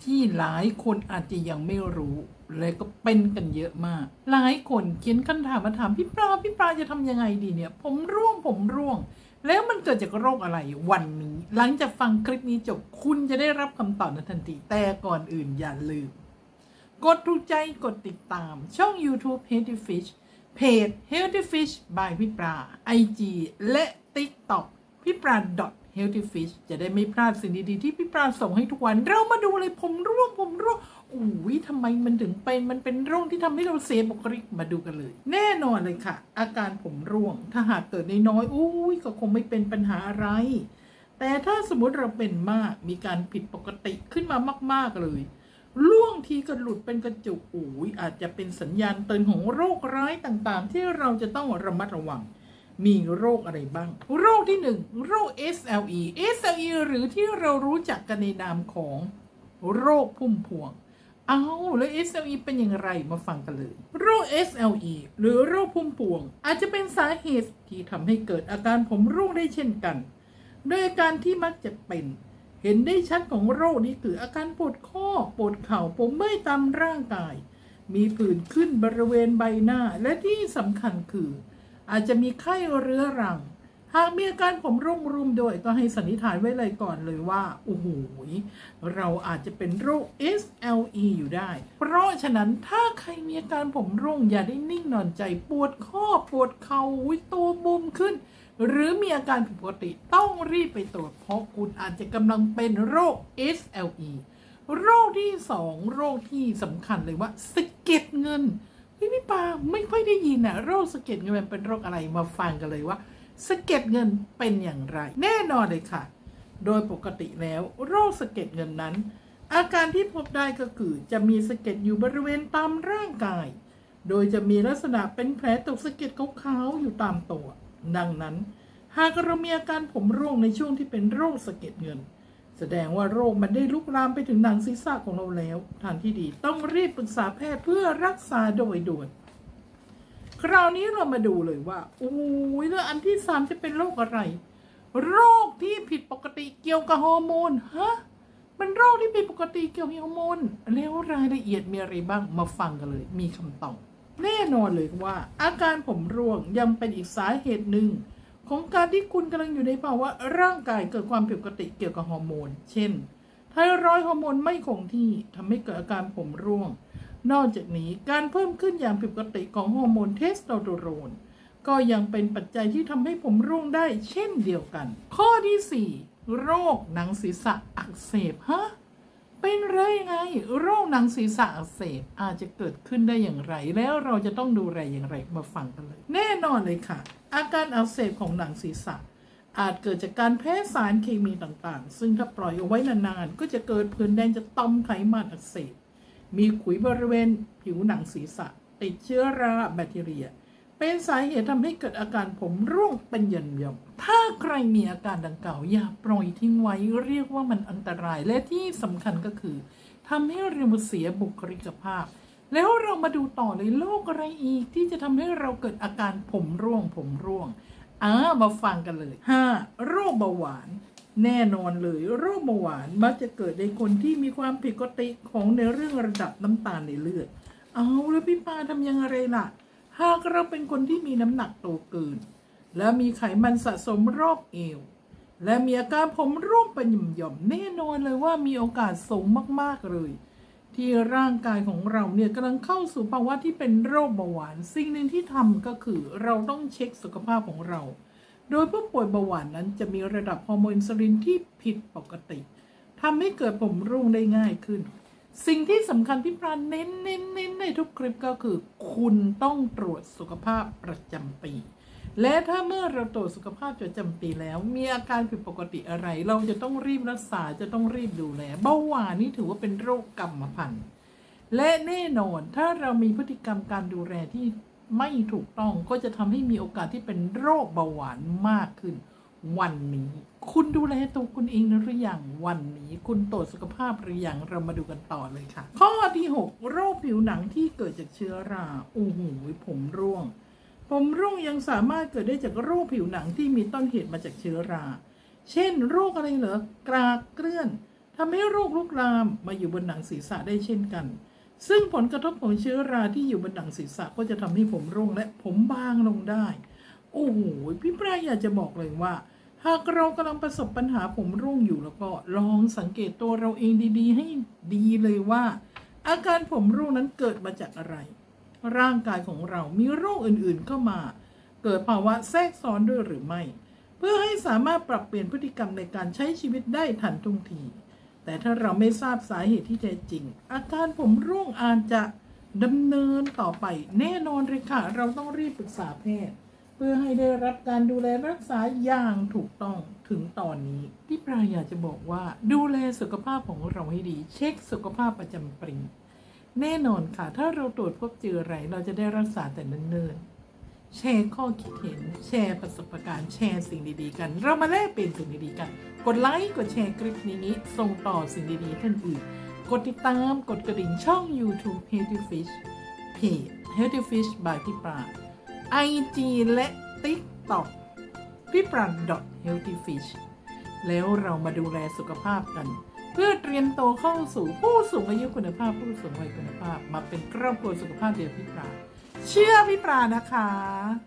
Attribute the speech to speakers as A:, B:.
A: ที่หลายคนอาจจะยังไม่รู้และก็เป็นกันเยอะมากหลายคนเขียนคำถามมาถามพี่ปลาจะทำยังไงดีเนี่ยผมร่วงแล้วมันเกิดจากโรคอะไรวันนี้หลังจากฟังคลิปนี้จบคุณจะได้รับคำตอบในทันทีแต่ก่อนอื่นอย่าลืมกดถูกใจกดติดตามช่อง YouTube Healthy Fish เพจ Healthy Fish by พี่ปลา IG และ TikTok พี่ปลา Healthy Fish จะได้ไม่พลาดสิ่งดีๆที่พี่ปลาส่งให้ทุกวันเรามาดูเลยผมร่วงอุ้ยทำไมมันถึงมันเป็นโรคที่ทำให้เราเสียบุคลิกมาดูกันเลยแน่นอนเลยค่ะอาการผมร่วงถ้าหากเกิดน้อยอุ้ยก็คงไม่เป็นปัญหาอะไรแต่ถ้าสมมติเราเป็นมากมีการผิดปกติขึ้นมามากๆเลยร่วงทีก็หลุดเป็นกระจุกอุ้ยอาจจะเป็นสัญญาณเตือนของโรคร้ายต่างๆที่เราจะต้องระมัดระวังมีโรคอะไรบ้างโรคที่1โรค SLE หรือที่เรารู้จักกันในนามของโรคพุ่มพวงแล้ว SLE เป็นอย่างไรมาฟังกันเลยโรค SLE หรือโรคพุ่มพวงอาจจะเป็นสาเหตุที่ทำให้เกิดอาการผมร่วงได้เช่นกันโดยอาการที่มักจะเป็นเห็นได้ชัดของโรคนี้คืออาการปวดข้อปวดเข่าปวดเมื่อยตามร่างกายมีผื่นขึ้นบริเวณใบหน้าและที่สำคัญคืออาจจะมีไข้เรื้อรังหากมีอาการผมร่วงรุมด้วยก็ให้สันนิษฐานไว้เลยก่อนเลยว่าโอ้โหเราอาจจะเป็นโรค SLE อยู่ได้เพราะฉะนั้นถ้าใครมีอาการผมร่วงอย่าได้นิ่งนอนใจปวดข้อปวดเข่าตัวบุมขึ้นหรือมีอาการผิดปกติต้องรีบไปตรวจเพราะคุณอาจจะกำลังเป็นโรค SLE โรคที่2โรคที่สำคัญเลยว่าสะเก็ดเงินพี่ปาไม่ค่อยได้ยินโรคสะเก็ดเงินเป็นโรคอะไรมาฟังกันเลยว่าสะเก็ดเงินเป็นอย่างไรแน่นอนเลยค่ะโดยปกติแล้วโรคสะเก็ดเงินนั้นอาการที่พบได้ก็คือจะมีสะเก็ดอยู่บริเวณตามร่างกายโดยจะมีลักษณะเป็นแผลตกสะเก็ดขาวๆอยู่ตามตัวดังนั้นหากเรามีอาการผมร่วงในช่วงที่เป็นโรคสะเก็ดเงินแสดงว่าโรคมันได้ลุกลามไปถึงหนังศีรษะของเราแล้วทางที่ดีต้องรีบปรึกษาแพทย์เพื่อรักษาโดยด่วนคราวนี้เรามาดูเลยว่าแล้วอันที่3จะเป็นโรคอะไรโรคที่ผิดปกติเกี่ยวกับฮอร์โมนมันโรคที่ผิดปกติเกี่ยวกับฮอร์โมนแล้วรายละเอียดมีอะไรบ้างมาฟังกันเลยมีคำตอบแน่นอนเลยว่าอาการผมร่วงยังเป็นอีกสาเหตุหนึ่งของการที่คุณกำลังอยู่ในภาวะร่างกายเกิดความผิดปกติเกี่ยวกับฮอร์โมนเช่นไทรอยด์ฮอร์โมนไม่คงที่ทำให้เกิดอาการผมร่วงนอกจากนี้การเพิ่มขึ้นอย่างผิดปกติของฮอร์โมนเทสโทสเตอโรนก็ยังเป็นปัจจัยที่ทำให้ผมร่วงได้เช่นเดียวกันข้อที่4โรคหนังศีรษะอักเสบเป็นไรยังไงโรคหนังศีรษะอักเสบอาจจะเกิดขึ้นได้อย่างไรแล้วเราจะต้องดูแลอย่างไรมาฟังกันเลยแน่นอนเลยค่ะอาการอักเสบของหนังศีรษะอาจเกิดจากการแพ้สารเคมีต่างๆซึ่งถ้าปล่อยเอาไว้นานๆก็จะเกิดผื่นแดงจากต่อมไขมันอักเสบมีขุยบริเวณผิวหนังศีรษะติดเชื้อราแบคทีเรียเป็นสาเหตุทำให้เกิดอาการผมร่วงเป็นหย่อมๆถ้าใครมีอาการดังกล่าวอย่าปล่อยทิ้งไว้เรียกว่ามันอันตรายและที่สำคัญก็คือทำให้เราเสียบุคลิกภาพแล้วเรามาดูต่อเลยโรคอะไรอีกที่จะทำให้เราเกิดอาการผมร่วงมาฟังกันเลย5โรคเบาหวานแน่นอนเลยโรคเบาหวานมักจะเกิดในคนที่มีความผิดปกติของในเรื่องระดับน้ำตาลในเลือดแล้วพี่ปาทำยังไงล่ะหากเราเป็นคนที่มีน้ำหนักโตเกินและมีไขมันสะสมรอบเอวและมีอาการผมร่วงเป็นหย่อมๆแน่นอนเลยว่ามีโอกาสสูงมากๆเลยที่ร่างกายของเราเนี่ยกำลังเข้าสู่ภาวะที่เป็นโรคเบาหวานสิ่งหนึ่งที่ทำก็คือเราต้องเช็คสุขภาพของเราโดยผู้ป่วยเบาหวานนั้นจะมีระดับฮอร์โมนอินซูลินที่ผิดปกติทำให้เกิดผมร่วงได้ง่ายขึ้นสิ่งที่สำคัญพี่ปราณเน้นในทุกคลิปก็คือคุณต้องตรวจสุขภาพประจำปีและถ้าเมื่อเราตรวจสุขภาพประจำปีแล้วมีอาการผิดปกติอะไรเราจะต้องรีบรักษาจะต้องรีบดูแลเบาหวานนี่ถือว่าเป็นโรคกรรมพันธุ์และแน่นอนถ้าเรามีพฤติกรรมการดูแลที่ไม่ถูกต้องก็จะทำให้มีโอกาสที่เป็นโรคเบาหวานมากขึ้นวันนี้คุณดูแลตัวคุณเองหรือยังวันนี้คุณตรวจสุขภาพหรือยังเรามาดูกันต่อเลยค่ะข้อที่6โรคผิวหนังที่เกิดจากเชื้อราผมร่วงยังสามารถเกิดได้จากโรคผิวหนังที่มีต้นเหตุมาจากเชื้อราเช่นโรคอะไรเหรอกรากเกลื่อนทำให้โรคลุกลามมาอยู่บนหนังศีรษะได้เช่นกัน ซึ่งผลกระทบของเชื้อราที่อยู่บนหนังศีรษะก็จะทำให้ผมร่วงและผมบางลงได้ โอ้โหพี่ปลาอยากจะบอกเลยว่าหากเรากำลังประสบปัญหาผมร่วงอยู่แล้วก็ลองสังเกตตัวเราเองดีๆให้ดีเลยว่าอาการผมร่วงนั้นเกิดมาจากอะไรร่างกายของเรามีโรคอื่นๆเข้ามาเกิดภาวะแทรกซ้อนด้วยหรือไม่เพื่อให้สามารถปรับเปลี่ยนพฤติกรรมในการใช้ชีวิตได้ทันท่วงทีแต่ถ้าเราไม่ทราบสาเหตุที่แท้จริงอาการผมร่วงอาจจะดำเนินต่อไปแน่นอนเลยค่ะเราต้องรีบปรึกษาแพทย์เพื่อให้ได้รับการดูแลรักษาอย่างถูกต้องถึงตอนนี้พี่ปลาอยากจะบอกว่าดูแลสุขภาพของเราให้ดีเช็คสุขภาพประจำปีแน่นอนค่ะถ้าเราตรวจพบเจออะไรเราจะได้รักษาแต่เนิ่นๆแชร์ข้อคิดเห็นแชร์ประสบการณ์แชร์สิ่งดีๆกันเรามาแลกเปลี่ยนสิ่งดีๆกันกดไลค์กดแชร์คลิปนี้ส่งต่อสิ่งดีๆท่านอื่นกดติดตามกดกระดิ่งช่อง YouTube Healthy Fish เพจ Healthy Fish by พี่ปลา IG และ TikTok พี่ปลา .healthy fish แล้วเรามาดูแลสุขภาพกันเพื่อเตรียมโตเข้าสู่ผู้สูงอายุคุณภาพผู้สูงวัยคุณภาพมาเป็นครอบครัวสุขภาพเดียวพี่ปลาเชื่อพี่ปลานะคะ